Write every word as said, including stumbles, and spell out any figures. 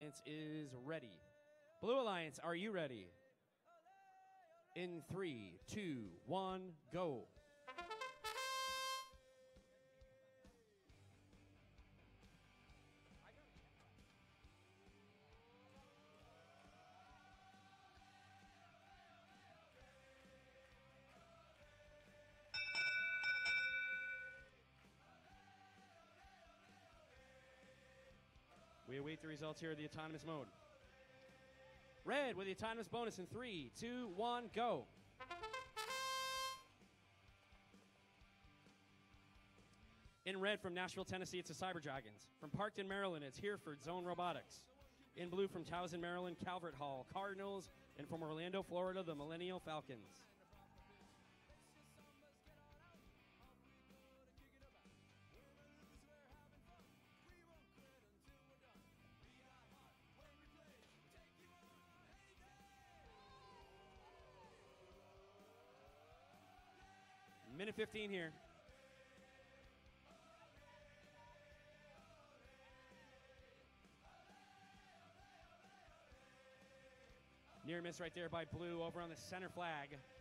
seconds is ready. Blue Alliance, are you ready? In three, two, one, go. We await the results here of the autonomous mode. Red with the autonomous bonus in three, two, one, go. In red from Nashville, Tennessee, it's the Cyber Dragons. From Parkton, Maryland, it's Hereford Zone Robotics. In blue from Towson, Maryland, Calvert Hall Cardinals. And from Orlando, Florida, the Millennial Falcons. Minute fifteen here. Near miss right there by blue over on the center flag.